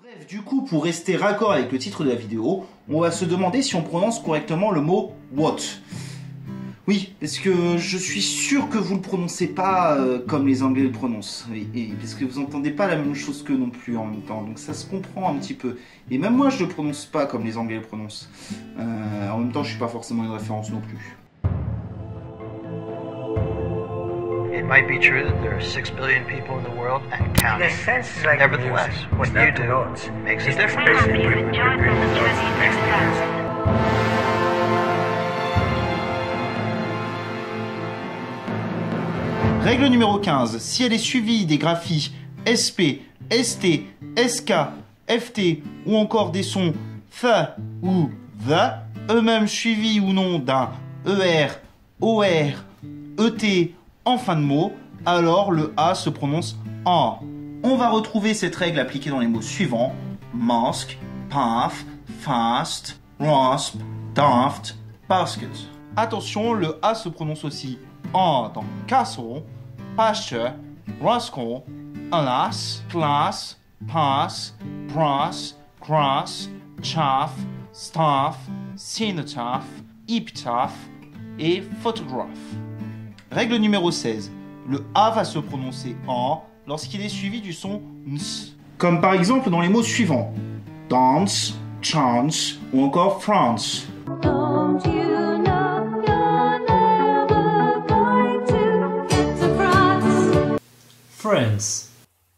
Bref, du coup, pour rester raccord avec le titre de la vidéo, on va se demander si on prononce correctement le mot what. Oui, parce que je suis sûr que vous le prononcez pas comme les Anglais le prononcent. Et parce que vous entendez pas la même chose qu'eux non plus en même temps. Donc ça se comprend un petit peu. Et même moi, je le prononce pas comme les Anglais le prononcent. En même temps, je suis pas forcément une référence non plus. It might be true that there are 6 billion people in the world and counting. Nevertheless, what you do makes a difference. Règle numéro 15. Si elle est suivie des graphies SP, ST, SK, FT ou encore des sons F ou THE, eux-mêmes suivis ou non d'un ER, OR, ET en fin de mot, alors le A se prononce en. On va retrouver cette règle appliquée dans les mots suivants: mask, path, fast, rasp, daft, basket. Attention, le A se prononce aussi en dans castle, pasture, rascal, alas, class, pass, brass, grass, chaff, staff, cenotaph, epitaph et photograph. Règle numéro 16. Le A va se prononcer en lorsqu'il est suivi du son ns. Comme par exemple dans les mots suivants: dance, chance ou encore France. Don't you know you're never going to get to France? France.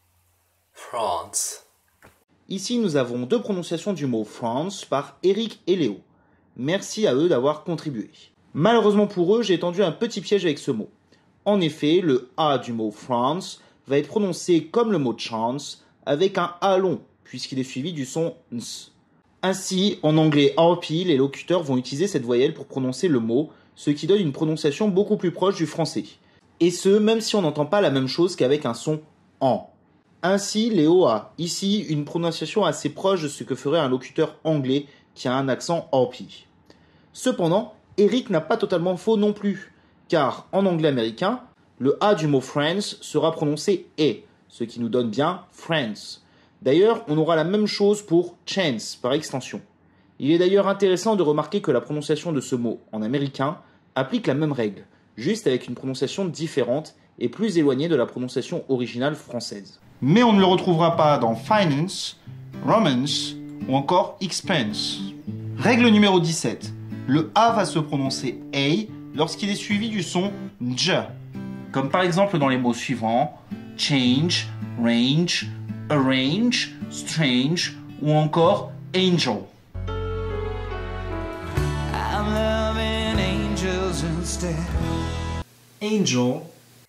France. Ici, nous avons deux prononciations du mot France par Eric et Léo. Merci à eux d'avoir contribué. Malheureusement pour eux, j'ai tendu un petit piège avec ce mot. En effet, le A du mot France va être prononcé comme le mot chance avec un A long, puisqu'il est suivi du son ns. Ainsi, en anglais RP, les locuteurs vont utiliser cette voyelle pour prononcer le mot, ce qui donne une prononciation beaucoup plus proche du français. Et ce, même si on n'entend pas la même chose qu'avec un son en. Ainsi, Léo a ici une prononciation assez proche de ce que ferait un locuteur anglais qui a un accent RP. Cependant, Eric n'a pas totalement faux non plus, car en anglais américain, le A du mot France sera prononcé E, ce qui nous donne bien France. D'ailleurs, on aura la même chose pour chance par extension. Il est d'ailleurs intéressant de remarquer que la prononciation de ce mot en américain applique la même règle, juste avec une prononciation différente et plus éloignée de la prononciation originale française. Mais on ne le retrouvera pas dans finance, romance ou encore expense. Règle numéro 17. Le A va se prononcer A lorsqu'il est suivi du son J. Comme par exemple dans les mots suivants: change, range, arrange, strange ou encore angel. I'm loving angels instead. Angel.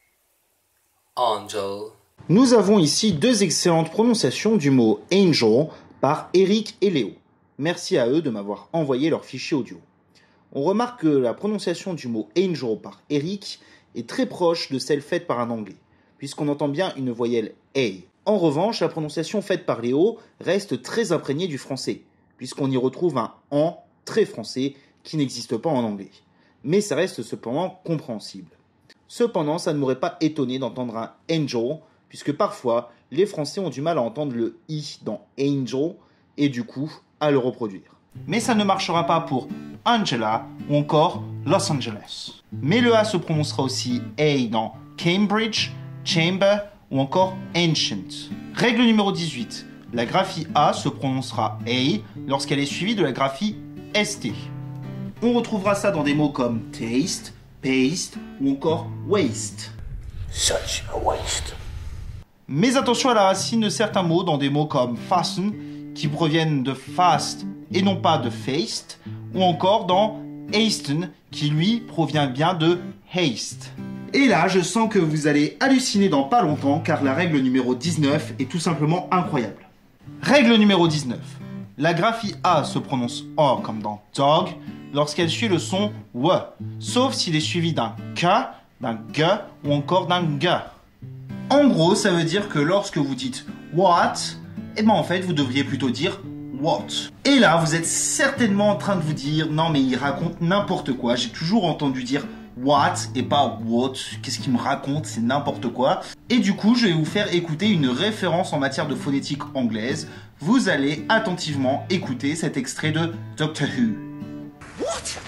Angel. Nous avons ici deux excellentes prononciations du mot angel par Eric et Léo. Merci à eux de m'avoir envoyé leur fichier audio. On remarque que la prononciation du mot angel par Eric est très proche de celle faite par un anglais, puisqu'on entend bien une voyelle A. En revanche, la prononciation faite par Léo reste très imprégnée du français, puisqu'on y retrouve un en très français qui n'existe pas en anglais. Mais ça reste cependant compréhensible. Cependant, ça ne m'aurait pas étonné d'entendre un angel, puisque parfois, les Français ont du mal à entendre le i dans angel, et du coup, à le reproduire. Mais ça ne marchera pas pour Angela ou encore Los Angeles. Mais le A se prononcera aussi A dans Cambridge, Chamber ou encore Ancient. Règle numéro 18. La graphie A se prononcera A lorsqu'elle est suivie de la graphie ST. On retrouvera ça dans des mots comme taste, paste ou encore waste. Such a waste. Mais attention à la racine de certains mots dans des mots comme fasten, qui proviennent de fast et non pas de faced, ou encore dans hasten, qui lui provient bien de haste. Et là, je sens que vous allez halluciner dans pas longtemps, car la règle numéro 19 est tout simplement incroyable. Règle numéro 19. La graphie A se prononce O comme dans dog, lorsqu'elle suit le son W, sauf s'il est suivi d'un K, d'un G ou encore d'un G. En gros, ça veut dire que lorsque vous dites what, eh ben en fait, vous devriez plutôt dire what. Et là, vous êtes certainement en train de vous dire, non mais il raconte n'importe quoi, j'ai toujours entendu dire what et pas what. Qu'est-ce qu'il me raconte? C'est n'importe quoi. Et du coup, je vais vous faire écouter une référence en matière de phonétique anglaise. Vous allez attentivement écouter cet extrait de Doctor Who. What?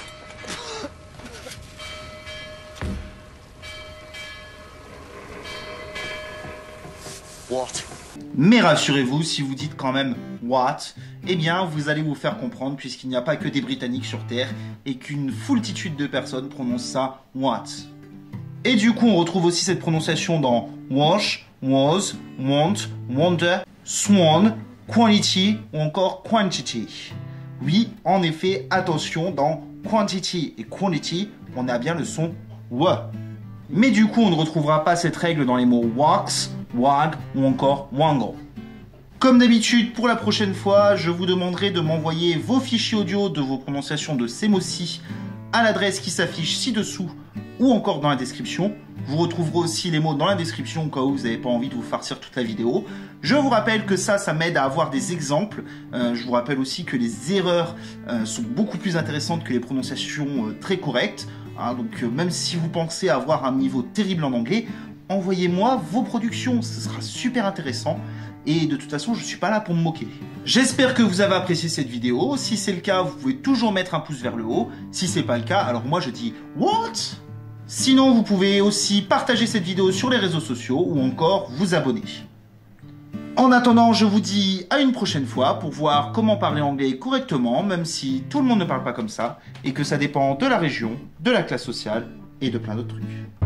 What? Mais rassurez-vous, si vous dites quand même what, eh bien vous allez vous faire comprendre puisqu'il n'y a pas que des Britanniques sur Terre et qu'une foultitude de personnes prononcent ça what. Et du coup, on retrouve aussi cette prononciation dans wash, was, want, wonder, swan, quality ou encore quantity. Oui, en effet, attention, dans quantity et quality, on a bien le son w. Mais du coup, on ne retrouvera pas cette règle dans les mots wax, wag ou encore wangle. Comme d'habitude, pour la prochaine fois, je vous demanderai de m'envoyer vos fichiers audio de vos prononciations de ces mots-ci à l'adresse qui s'affiche ci-dessous ou encore dans la description. Vous retrouverez aussi les mots dans la description au cas où vous n'avez pas envie de vous farcir toute la vidéo. Je vous rappelle que ça m'aide à avoir des exemples. Je vous rappelle aussi que les erreurs sont beaucoup plus intéressantes que les prononciations très correctes. Donc même si vous pensez avoir un niveau terrible en anglais, envoyez-moi vos productions, ce sera super intéressant. Et de toute façon, je ne suis pas là pour me moquer. J'espère que vous avez apprécié cette vidéo. Si c'est le cas, vous pouvez toujours mettre un pouce vers le haut. Si c'est pas le cas, alors moi je dis what? Sinon, vous pouvez aussi partager cette vidéo sur les réseaux sociaux ou encore vous abonner. En attendant, je vous dis à une prochaine fois pour voir comment parler anglais correctement, même si tout le monde ne parle pas comme ça, et que ça dépend de la région, de la classe sociale et de plein d'autres trucs.